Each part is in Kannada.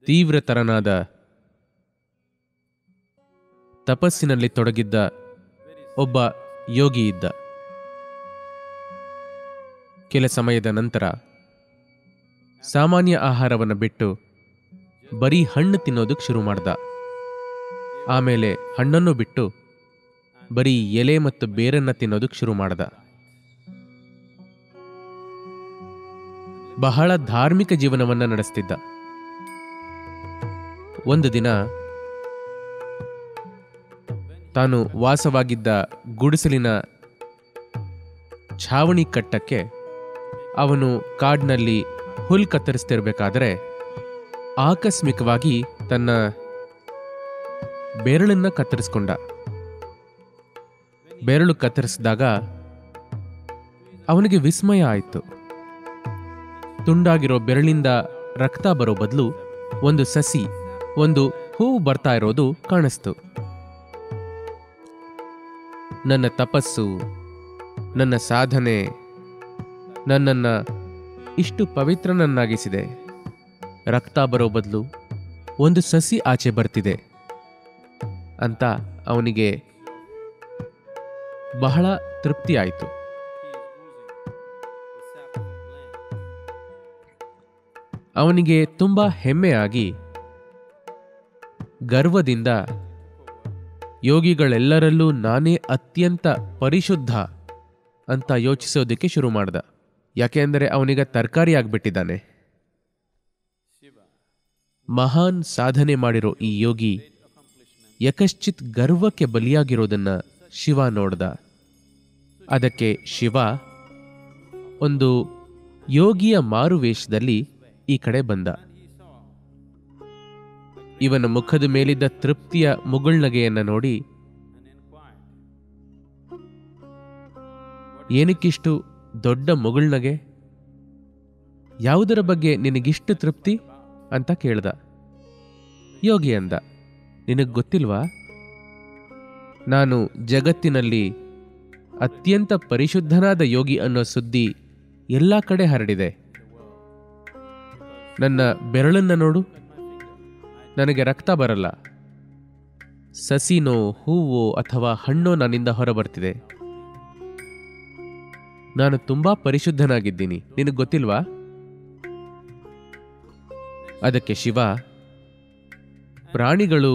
ತೀವ್ರತರನಾದ ತಪಸ್ಸಿನಲ್ಲಿ ತೊಡಗಿದ್ದ ಒಬ್ಬ ಯೋಗಿ ಇದ್ದ. ಕೆಲ ಸಮಯದ ನಂತರ ಸಾಮಾನ್ಯ ಆಹಾರವನ್ನು ಬಿಟ್ಟು ಬರೀ ಹಣ್ಣು ತಿನ್ನೋದಕ್ಕೆ ಶುರು ಮಾಡ್ದ. ಆಮೇಲೆ ಹಣ್ಣನ್ನು ಬಿಟ್ಟು ಬರೀ ಎಲೆ ಮತ್ತು ಬೇರನ್ನ ತಿನ್ನೋದಕ್ಕೆ ಶುರು ಮಾಡ್ದ. ಬಹಳ ಧಾರ್ಮಿಕ ಜೀವನವನ್ನ ನಡೆಸ್ತಿದ್ದ. ಒಂದು ದಿನ ತಾನು ವಾಸವಾಗಿದ್ದ ಗುಡಿಸಲಿನ ಛಾವಣಿ ಕಟ್ಟಕ್ಕೆ ಅವನು ಕಾಡಿನಲ್ಲಿ ಹುಲ್ ಕತ್ತರಿಸ್ತಿರ್ಬೇಕಾದ್ರೆ ಆಕಸ್ಮಿಕವಾಗಿ ತನ್ನ ಬೆರಳನ್ನ ಕತ್ತರಿಸ್ಕೊಂಡ. ಬೆರಳು ಕತ್ತರಿಸಿದಾಗ ಅವನಿಗೆ ವಿಸ್ಮಯ ಆಯಿತು. ತುಂಡಾಗಿರೋ ಬೆರಳಿಂದ ರಕ್ತ ಬರೋ ಬದಲು ಒಂದು ಸಸಿ, ಒಂದು ಹೂವು ಬರ್ತಾ ಇರೋದು ಕಾಣಿಸ್ತು. ನನ್ನ ತಪಸ್ಸು, ನನ್ನ ಸಾಧನೆ ನನ್ನನ್ನ ಇಷ್ಟು ಪವಿತ್ರನನ್ನಾಗಿಸಿದೆ. ರಕ್ತ ಬರೋ ಬದಲು ಒಂದು ಸಸಿ ಆಚೆ ಬರ್ತಿದೆ ಅಂತ ಅವನಿಗೆ ಬಹಳ ತೃಪ್ತಿ ಆಯಿತು. ಅವನಿಗೆ ತುಂಬಾ ಹೆಮ್ಮೆಯಾಗಿ ಗರ್ವದಿಂದ ಯೋಗಿಗಳೆಲ್ಲರಲ್ಲೂ ನಾನೇ ಅತ್ಯಂತ ಪರಿಶುದ್ಧ ಅಂತ ಯೋಚಿಸೋದಕ್ಕೆ ಶುರು ಮಾಡ್ದ. ಯಾಕೆಂದರೆ ಅವನಿಗ ತರಕಾರಿ ಆಗ್ಬಿಟ್ಟಿದ್ದಾನೆ. ಮಹಾನ್ ಸಾಧನೆ ಮಾಡಿರೋ ಈ ಯೋಗಿ ಯಕಶ್ಚಿತ್ ಗರ್ವಕ್ಕೆ ಬಲಿಯಾಗಿರೋದನ್ನ ಶಿವ ನೋಡ್ದ. ಅದಕ್ಕೆ ಶಿವ ಒಂದು ಯೋಗಿಯ ಮಾರುವೇಷದಲ್ಲಿ ಈ ಕಡೆ ಬಂದ. ಇವನ ಮುಖದ ಮೇಲಿದ್ದ ತೃಪ್ತಿಯ ಮುಗುಳ್ನಗೆಯನ್ನ ನೋಡಿ, ಏನಕ್ಕಿಷ್ಟು ದೊಡ್ಡ ಮುಗುಳ್ನಗೆ? ಯಾವುದರ ಬಗ್ಗೆ ನಿನಗಿಷ್ಟು ತೃಪ್ತಿ ಅಂತ ಕೇಳ್ದ. ಯೋಗಿ ಅಂದ, ನಿನಗ್ ಗೊತ್ತಿಲ್ವಾ, ನಾನು ಜಗತ್ತಿನಲ್ಲಿ ಅತ್ಯಂತ ಪರಿಶುದ್ಧನಾದ ಯೋಗಿ ಅನ್ನೋ ಸುದ್ದಿ ಎಲ್ಲ ಕಡೆ ಹರಡಿದೆ. ನನ್ನ ಬೆರಳನ್ನ ನೋಡು, ನನಗೆ ರಕ್ತ ಬರಲ್ಲ. ಸಸಿನೋ ಹೂವೋ ಅಥವಾ ಹಣ್ಣೋ ನನ್ನಿಂದ ಹೊರಬರ್ತಿದೆ. ನಾನು ತುಂಬಾ ಪರಿಶುದ್ಧನಾಗಿದ್ದೀನಿ, ನಿನಗೆ ಗೊತ್ತಿಲ್ವಾ? ಅದಕ್ಕೆ ಶಿವ, ಪ್ರಾಣಿಗಳು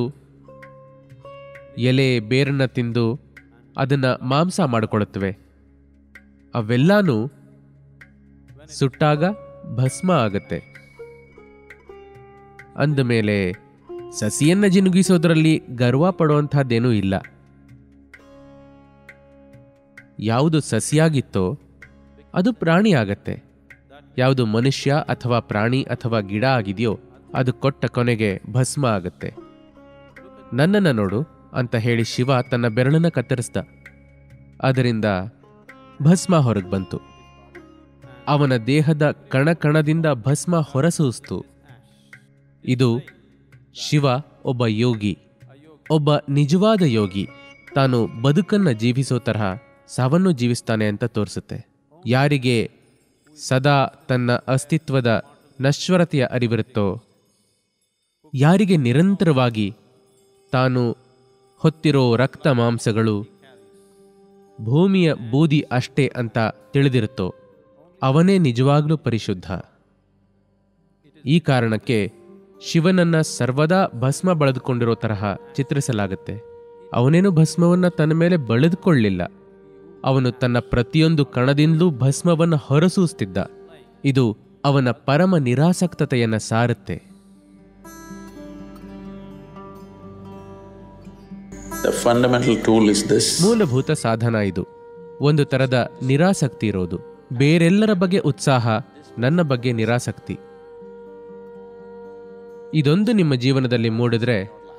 ಎಲೆ ಬೇರನ್ನ ತಿಂದು ಅದನ್ನ ಮಾಂಸ ಮಾಡಿಕೊಳ್ಳುತ್ತವೆ. ಅವೆಲ್ಲಾನು ಸುಟ್ಟಾಗ ಭಸ್ಮ ಆಗತ್ತೆ. ಅಂದಮೇಲೆ ಸಸಿಯನ್ನ ಜಿನುಗಿಸೋದ್ರಲ್ಲಿ ಗರ್ವ ಪಡುವಂತಹದ್ದೇನೂ ಇಲ್ಲ. ಯಾವುದು ಸಸಿಯಾಗಿತ್ತೋ ಅದು ಪ್ರಾಣಿ ಆಗತ್ತೆ. ಯಾವುದು ಮನುಷ್ಯ ಅಥವಾ ಪ್ರಾಣಿ ಅಥವಾ ಗಿಡ ಆಗಿದೆಯೋ ಅದು ಕೊಟ್ಟ ಕೊನೆಗೆ ಭಸ್ಮ ಆಗತ್ತೆ. ನನ್ನನ್ನು ನೋಡು ಅಂತ ಹೇಳಿ ಶಿವ ತನ್ನ ಬೆರಳನ್ನ ಕತ್ತರಿಸ್ದ. ಅದರಿಂದ ಭಸ್ಮ ಹೊರಗೆ ಬಂತು. ಅವನ ದೇಹದ ಕಣಕಣದಿಂದ ಭಸ್ಮ ಹೊರಸೂಸ್ತು. ಇದು ಶಿವ ಒಬ್ಬ ಯೋಗಿ, ಒಬ್ಬ ನಿಜವಾದ ಯೋಗಿ. ತಾನು ಬದುಕನ್ನ ಜೀವಿಸೋ ತರಹ ಸಾವನ್ನು ಜೀವಿಸ್ತಾನೆ ಅಂತ ತೋರಿಸುತ್ತೆ. ಯಾರಿಗೆ ಸದಾ ತನ್ನ ಅಸ್ತಿತ್ವದ ನಶ್ವರತೆಯ ಅರಿವಿರುತ್ತೋ, ಯಾರಿಗೆ ನಿರಂತರವಾಗಿ ತಾನು ಹೊತ್ತಿರೋ ರಕ್ತ ಮಾಂಸಗಳು ಭೂಮಿಯ ಬೂದಿ ಅಷ್ಟೇ ಅಂತ ತಿಳಿದಿರುತ್ತೋ, ಅವನೇ ನಿಜವಾಗ್ಲೂ ಪರಿಶುದ್ಧ. ಈ ಕಾರಣಕ್ಕೆ ಶಿವನನ್ನ ಸರ್ವದಾ ಭಸ್ಮ ಬಳೆದುಕೊಂಡಿರೋ ತರಹ ಚಿತ್ರಿಸಲಾಗುತ್ತೆ. ಅವನೇನು ಭಸ್ಮವನ್ನ ತನ್ನ ಮೇಲೆ ಬಳೆದುಕೊಳ್ಳಲಿಲ್ಲ. ಅವನು ತನ್ನ ಪ್ರತಿಯೊಂದು ಕಣದಿಂದಲೂ ಭಸ್ಮವನ್ನು ಹೊರಸೂಸ್ತಿದ್ದ. ಇದು ಅವನ ಪರಮ ನಿರಾಸಕ್ತತೆಯನ್ನ ಸಾರುತ್ತೆ. ಮೂಲಭೂತ ಸಾಧನ ಇದು. ಒಂದು ತರದ ನಿರಾಸಕ್ತಿ ಇರೋದು. ಬೇರೆಲ್ಲರ ಬಗ್ಗೆ ಉತ್ಸಾಹ, ನನ್ನ ಬಗ್ಗೆ ನಿರಾಸಕ್ತಿ. ಇದೊಂದು ನಿಮ್ಮ ಜೀವನದಲ್ಲಿ ಮೂಡಿದ್ರೆ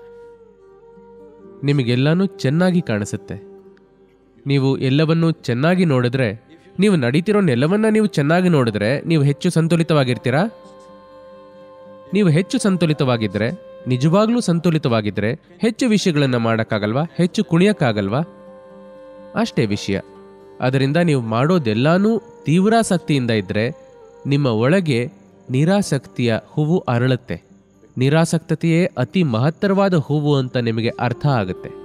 ನಿಮಗೆಲ್ಲಾನು ಚೆನ್ನಾಗಿ ಕಾಣಿಸುತ್ತೆ. ನೀವು ಎಲ್ಲವನ್ನೂ ಚೆನ್ನಾಗಿ ನೋಡಿದ್ರೆ, ನೀವು ನಡೀತಿರೋ ನೆಲವನ್ನ ನೀವು ಚೆನ್ನಾಗಿ ನೋಡಿದ್ರೆ ನೀವು ಹೆಚ್ಚು ಸಂತುಲಿತವಾಗಿರ್ತೀರಾ? ನೀವು ಹೆಚ್ಚು ಸಂತುಲಿತವಾಗಿದ್ರೆ, ನಿಜವಾಗ್ಲೂ ಸಂತುಲಿತವಾಗಿದ್ರೆ ಹೆಚ್ಚು ವಿಷಯಗಳನ್ನ ಮಾಡೋಕ್ಕಾಗಲ್ವಾ? ಹೆಚ್ಚು ಕುಣಿಯಕ್ಕಾಗಲ್ವಾ? ಅಷ್ಟೇ ವಿಷಯ. ಅದರಿಂದ ನೀವು ಮಾಡೋದೆಲ್ಲಾನೂ ತೀವ್ರಾಸಕ್ತಿಯಿಂದ ಇದ್ರೆ ನಿಮ್ಮ ಒಳಗೆ ನಿರಾಸಕ್ತಿಯ ಹೂವು ಅರಳುತ್ತೆ. ನಿರಾಸಕ್ತತೆಯೇ ಅತಿ ಮಹತ್ತರವಾದ ಹೂವು ಅಂತ ನಿಮಗೆ ಅರ್ಥ ಆಗುತ್ತೆ.